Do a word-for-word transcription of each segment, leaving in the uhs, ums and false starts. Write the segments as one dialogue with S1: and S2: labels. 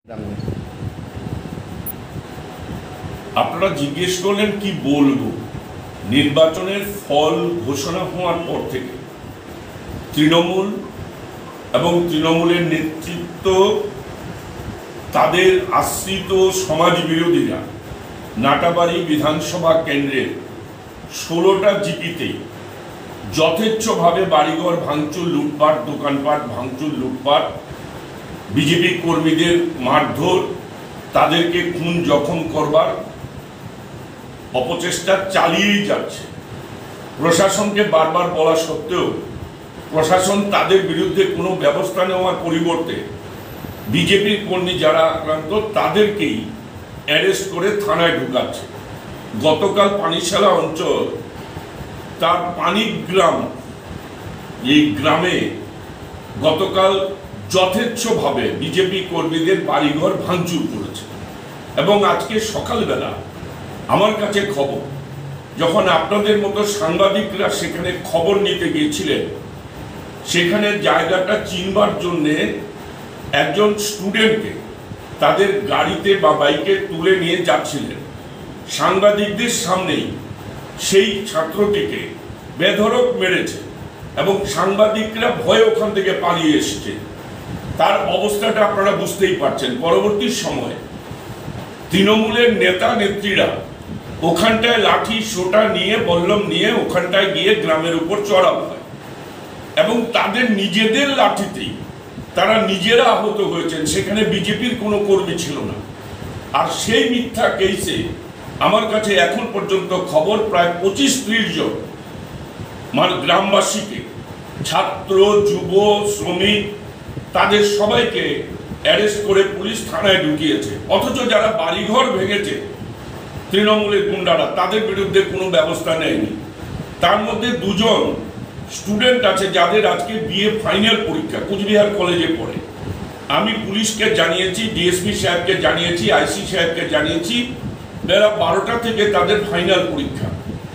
S1: আপনারা জিজ্ঞেস করলেন কি বলবো। নির্বাচনের ফল ঘোষণা হওয়ার পর থেকে তৃণমূল এবং তৃণমূলের নেতৃত্ব, তাদের আশ্রিত সমাজ বিরোধীরা নাটাবাড়ি বিধানসভা কেন্দ্রের ষোলোটা জিপিতেই যথেচ্ছভাবে বাড়িঘর ভাঙচুর, লুটপাট, দোকানপাট ভাঙচুর, লুটপাট, বিজেপি কর্মীদের মারধর, তাদেরকে খুন জখম করবার অপচেষ্টা চালিয়েই যাচ্ছে। প্রশাসনকে বারবার বলা সত্ত্বেও প্রশাসন তাদের বিরুদ্ধে কোনো ব্যবস্থা নেওয়ার পরিবর্তে বিজেপির কর্মী যারা আক্রান্ত তাদেরকেই অ্যারেস্ট করে থানায় ঢুকাচ্ছে। গতকাল পানিশালা অঞ্চল, তার পানিগ্রাম, এই গ্রামে গতকাল যথেচ্ছভাবে বিজেপি কর্মীদের বাড়িঘর ভাঙচুর করেছে। এবং আজকে সকালবেলা আমার কাছে খবর, যখন আপনাদের মতো সাংবাদিকরা সেখানে খবর নিতে গিয়েছিলেন, সেখানে জায়গাটা চিনবার জন্যে একজন স্টুডেন্টকে তাদের গাড়িতে বা বাইকে তুলে নিয়ে যাচ্ছিলেন। সাংবাদিকদের সামনেই সেই ছাত্রটিকে বেধড়ক মেরেছে এবং সাংবাদিকরা ভয়ে ওখান থেকে পালিয়ে এসেছে। তার অবস্থাটা আপনারা বুঝতেই পারছেন। পরবর্তী সময়ে তৃণমূলের নেতা নেত্রীরা ওখানটায় লাঠি সোটা নিয়ে, বল্লম নিয়ে ওখানটায় গিয়ে গ্রামের উপর চড়াও হয় এবং তাদের নিজেদের লাঠিতেই তারা নিজেরা আহত হয়েছেন। সেখানে বিজেপির কোনো কর্মী ছিল না। আর সেই মিথ্যা কেসে আমার কাছে এখন পর্যন্ত খবর প্রায় পঁচিশ ত্রিশ জন মানে গ্রামবাসীকে, ছাত্র, যুব, শ্রমিক, তাদের সবাইকে অ্যারেস্ট করে পুলিশ থানায় ঢুকিয়েছে। অথচ যারা বাড়িঘর ভেঙেছে তৃণমূলের গুন্ডারা, তাদের বিরুদ্ধে কোনো ব্যবস্থা নেয়নি। তার মধ্যে দুজন স্টুডেন্ট আছে যাদের আজকে বিএ ফাইনাল পরীক্ষা, কুচবিহার কলেজে পড়ে। আমি পুলিশকে জানিয়েছি, ডিএসপি সাহেবকে জানিয়েছি, আইসি সাহেবকে জানিয়েছি, বেলা বারোটা থেকে তাদের ফাইনাল পরীক্ষা।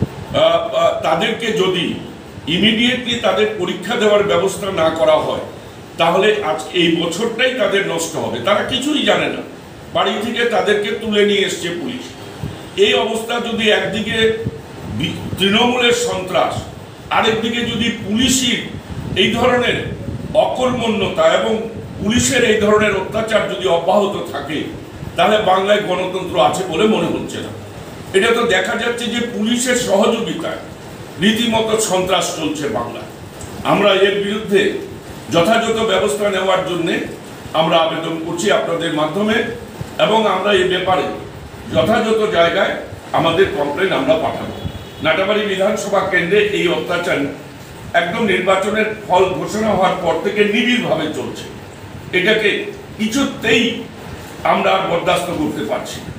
S1: তাদেরকে যদি ইমিডিয়েটলি তাদের পরীক্ষা দেওয়ার ব্যবস্থা না করা হয় তাহলে আজ এই বছরটাই তাদের নষ্ট হবে। তারা কিছুই জানে না, বাড়ি থেকে তাদেরকে তুলে নিয়ে এসছে পুলিশ। এই অবস্থা যদি একদিকে তৃণমূলের সন্ত্রাস, আরেকদিকে যদি পুলিশের এই ধরনের অকর্মণ্যতা এবং পুলিশের এই ধরনের অত্যাচার যদি অব্যাহত থাকে, তাহলে বাংলায় গণতন্ত্র আছে বলে মনে হচ্ছে না। এটা তো দেখা যাচ্ছে যে পুলিশের সহযোগিতায় রীতিমতো সন্ত্রাস চলছে বাংলায়। আমরা এর বিরুদ্ধে যথাযথ ব্যবস্থা নেওয়ার জন্যে আমরা আবেদন করছি আপনাদের মাধ্যমে, এবং আমরা এই ব্যাপারে যথাযথ জায়গায় আমাদের কমপ্লেন আমরা পাঠাবো। নাটাবাড়ি বিধানসভা কেন্দ্রে এই অত্যাচার একদম নির্বাচনের ফল ঘোষণা হওয়ার পর থেকে নিবিড়ভাবে চলছে। এটাকে কিছুতেই আমরা বরদাস্ত করতে পারছি না।